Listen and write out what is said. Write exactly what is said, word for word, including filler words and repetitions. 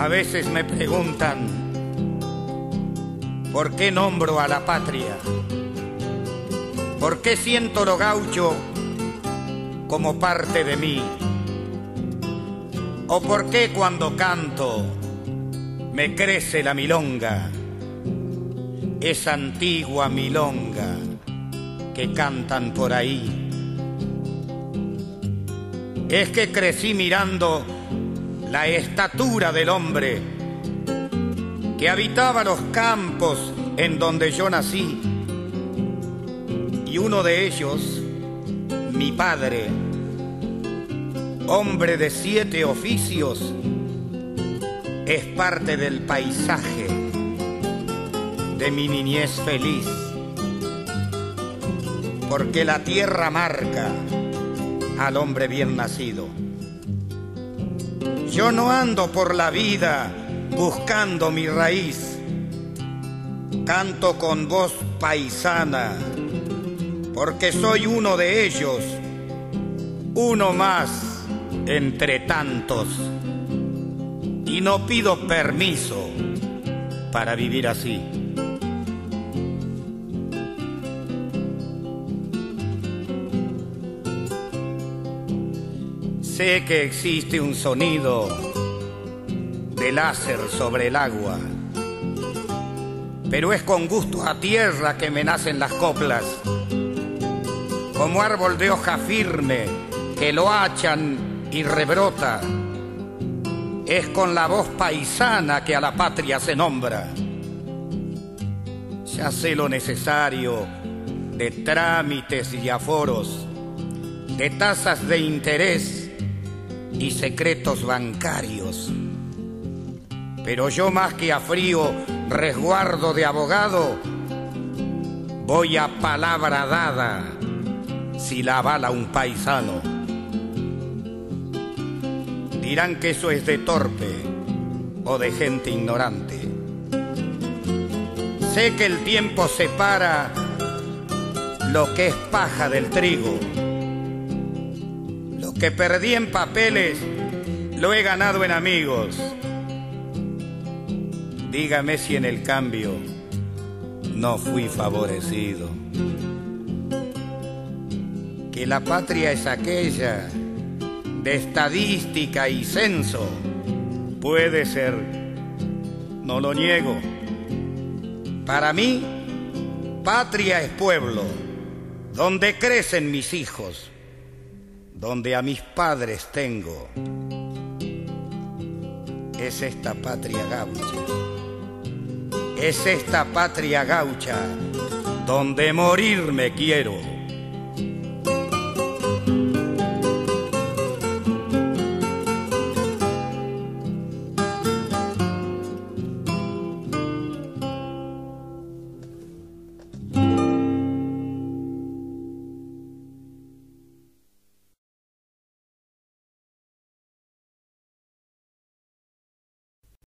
A veces me preguntan ¿por qué nombro a la patria? ¿Por qué siento lo gaucho como parte de mí? ¿O por qué cuando canto me crece la milonga? Esa antigua milonga que cantan por ahí. Es que crecí mirando la estatura del hombre que habitaba los campos en donde yo nací. Y uno de ellos, mi padre, hombre de siete oficios, es parte del paisaje de mi niñez feliz. Porque la tierra marca al hombre bien nacido. Yo no ando por la vida buscando mi raíz. Canto con voz paisana porque soy uno de ellos, uno más entre tantos. Y no pido permiso para vivir así. Sé que existe un sonido de láser sobre el agua, pero es con gusto a tierra que me nacen las coplas, como árbol de hoja firme que lo hachan y rebrota. Es con la voz paisana que a la patria se nombra. Ya sé lo necesario de trámites y aforos, de tasas de interés y secretos bancarios. Pero yo más que a frío resguardo de abogado, voy a palabra dada si la avala un paisano. Dirán que eso es de torpe o de gente ignorante. Sé que el tiempo separa lo que es paja del trigo. Lo que perdí en papeles lo he ganado en amigos. Dígame si en el cambio no fui favorecido. Que la patria es aquella de estadística y censo. Puede ser, no lo niego. Para mí, patria es pueblo, donde crecen mis hijos, donde a mis padres tengo. Es esta patria gaucha, es esta patria gaucha donde morir me quiero.